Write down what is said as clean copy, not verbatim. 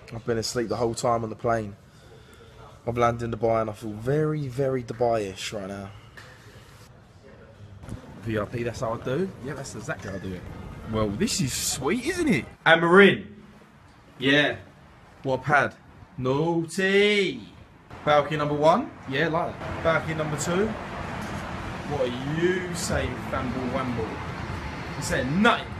I've been asleep the whole time on the plane. I've landed in Dubai and I feel very, very Dubai-ish right now. VIP, that's how I do? Yeah, that's exactly how I do it. Well, this is sweet, isn't it? And Marin. Yeah. What pad? Naughty. Balcony number 1? Yeah, like that. Balcony number 2? What are you saying, Famble Wamble? You saying nothing?